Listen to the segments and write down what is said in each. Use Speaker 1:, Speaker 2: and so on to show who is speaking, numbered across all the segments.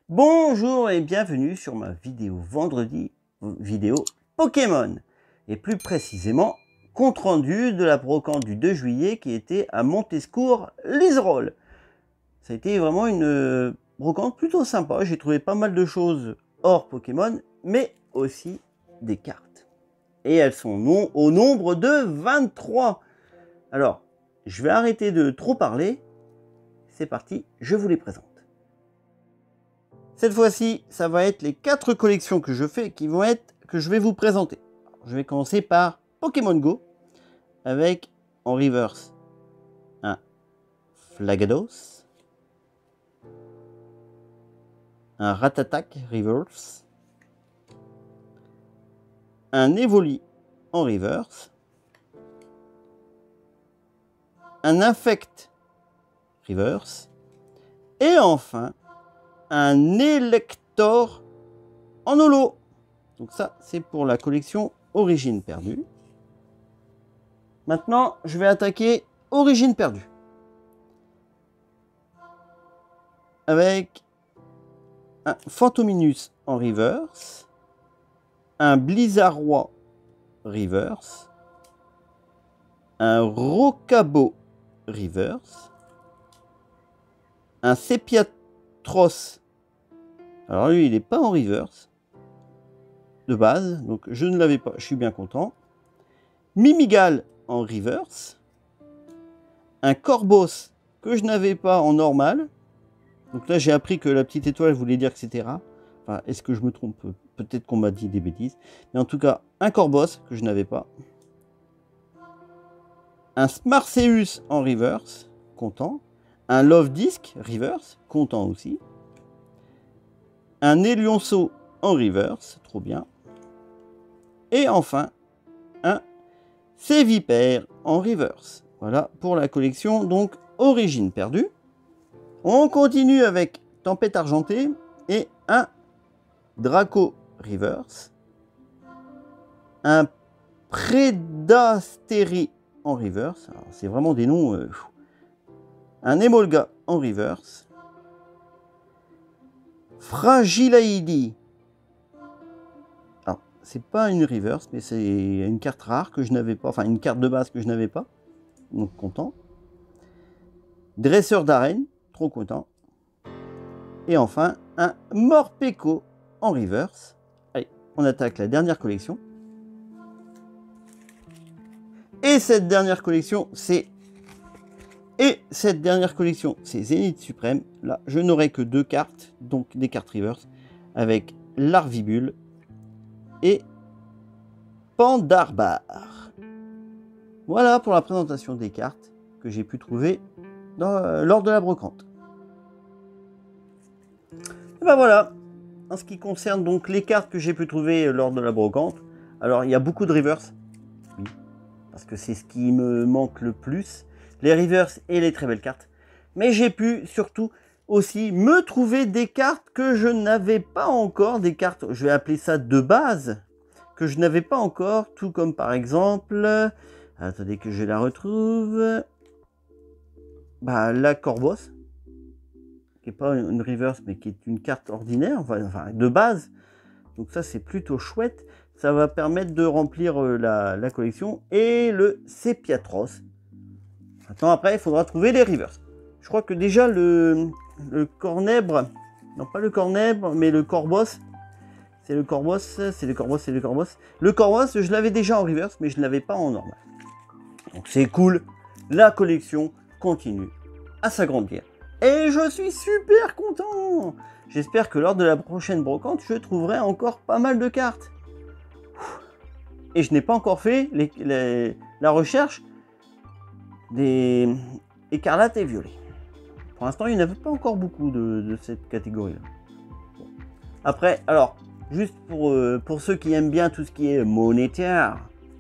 Speaker 1: Bonjour et bienvenue sur ma vidéo vendredi, vidéo Pokémon. Et plus précisément, compte rendu de la brocante du 2 juillet qui était à Montescourt, Liserolles. Ça a été vraiment une brocante plutôt sympa. J'ai trouvé pas mal de choses hors Pokémon, mais aussi des cartes. Et elles sont au nombre de 23. Alors, je vais arrêter de trop parler. C'est parti, je vous les présente. Cette fois-ci, ça va être les 4 collections que je fais que je vais vous présenter. Alors, je vais commencer par Pokémon Go avec en reverse un Flagados, un Ratatak reverse, un Evoli en reverse, un Infect reverse et enfin un Elector en holo. Donc ça, c'est pour la collection Origine perdue. Maintenant, je vais attaquer Origine perdue. Avec un Phantominus en reverse, un Blizzardroid reverse, un Rocabo reverse, un Sepiatros. Alors lui, il n'est pas en reverse de base, donc je ne l'avais pas, je suis bien content. Mimigal en reverse, un Corvos que je n'avais pas en normal. Donc là, j'ai appris que la petite étoile voulait dire que c'était rare. Enfin, est-ce que je me trompe? Peut-être qu'on m'a dit des bêtises. Mais en tout cas, un Corvos que je n'avais pas. Un Smarceus en reverse, content. Un Love Disc reverse, content aussi. Un Elionceau en reverse, trop bien. Et enfin, un Sévipère en reverse. Voilà pour la collection, donc, Origine perdue. On continue avec Tempête argentée et un Draco reverse. Un Prédastérie en reverse. C'est vraiment des noms... un Emolga en reverse. Fragilaidi. Alors, c'est pas une reverse, mais c'est une carte rare que je n'avais pas. Enfin, une carte de base que je n'avais pas. Donc, content. Dresseur d'arène. Trop content. Et enfin, un Morpeko en reverse. Allez, on attaque la dernière collection. Et cette dernière collection, c'est Zénith Suprême. Là, je n'aurai que 2 cartes, donc des cartes reverse, avec Larvibule et Pandarbar. Voilà pour la présentation des cartes que j'ai pu trouver lors de la brocante. Et ben voilà, en ce qui concerne donc les cartes que j'ai pu trouver lors de la brocante. Alors, il y a beaucoup de reverse, oui, parce que c'est ce qui me manque le plus. Les reverse et les très belles cartes. Mais j'ai pu surtout aussi me trouver des cartes que je n'avais pas encore, des cartes, je vais appeler ça de base, que je n'avais pas encore, tout comme par exemple, attendez que je la retrouve, la Corvos, qui n'est pas une reverse, mais qui est une carte ordinaire, enfin de base. Donc ça, c'est plutôt chouette. Ça va permettre de remplir la collection. Et le Sepiatros. Maintenant, après, il faudra trouver les reverse. Je crois que déjà, le Cornèbre, non pas le Cornèbre, mais le Corvos, c'est le Corvos, c'est le Corvos, c'est le Corvos. Le Corvos, je l'avais déjà en reverse, mais je ne l'avais pas en normal. Donc c'est cool. La collection continue à s'agrandir. Et je suis super content. J'espère que lors de la prochaine brocante, je trouverai encore pas mal de cartes. Et je n'ai pas encore fait la recherche des écarlates et violets. Pour l'instant, il n'y en avait pas encore beaucoup de cette catégorie-là. Bon. Après, alors, juste pour ceux qui aiment bien tout ce qui est monétaire,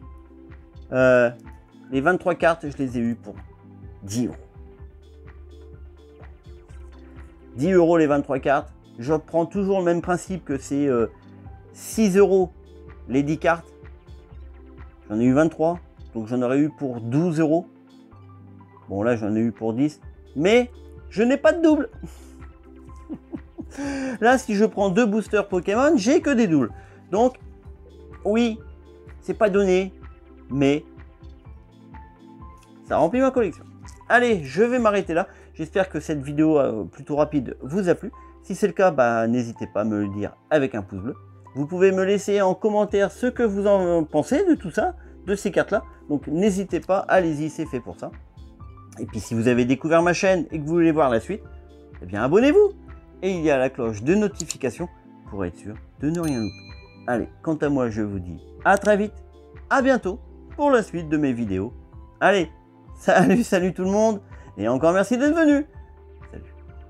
Speaker 1: les 23 cartes, je les ai eues pour 10 euros. 10 euros les 23 cartes. Je prends toujours le même principe que c'est 6 euros les 10 cartes. J'en ai eu 23, donc j'en aurais eu pour 12 euros. Bon, là, j'en ai eu pour 10, mais je n'ai pas de double. Là, si je prends 2 boosters Pokémon, j'ai que des doubles. Donc, oui, c'est pas donné, mais ça remplit ma collection. Allez, je vais m'arrêter là. J'espère que cette vidéo plutôt rapide vous a plu. Si c'est le cas, bah, n'hésitez pas à me le dire avec un pouce bleu. Vous pouvez me laisser en commentaire ce que vous en pensez de tout ça, de ces cartes-là. Donc n'hésitez pas, allez-y, c'est fait pour ça. Et puis si vous avez découvert ma chaîne et que vous voulez voir la suite, eh bien abonnez-vous. Et il y a la cloche de notification pour être sûr de ne rien louper. Allez, quant à moi, je vous dis à très vite, à bientôt pour la suite de mes vidéos. Allez, salut tout le monde, et encore merci d'être venu. Salut.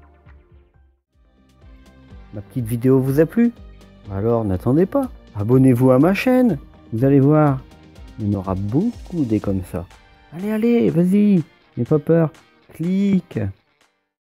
Speaker 1: Ma petite vidéo vous a plu? Alors n'attendez pas, abonnez-vous à ma chaîne. Vous allez voir, il y en aura beaucoup des comme ça. Allez, vas-y, n'aie pas peur, clique.